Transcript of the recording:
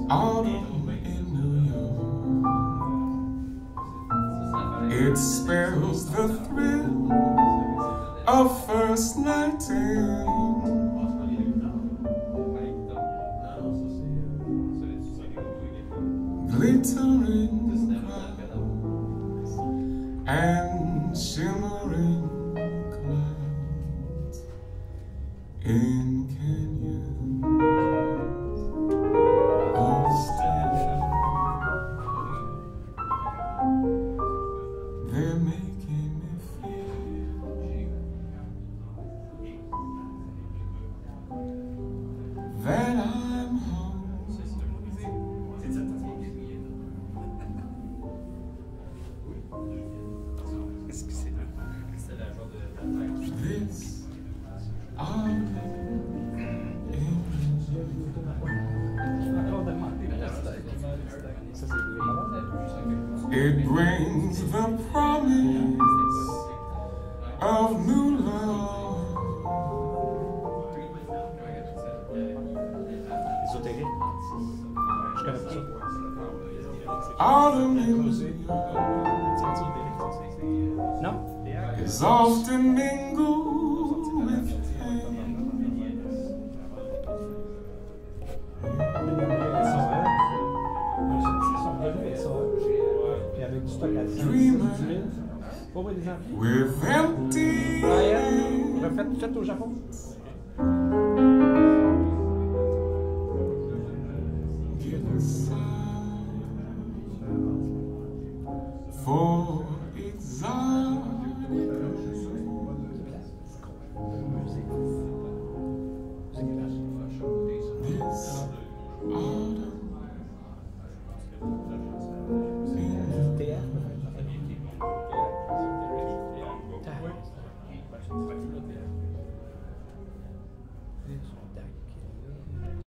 Autumn in New York, it spells the thrill of first nighting, glittering clouds and shimmering clouds in canyons of steel. They're making me feel that I'm home. This autumn it brings the promise of new love. Autumn in New York is often mingled with pain. Dreamers with empty Faites au Japon. get aside for exotic this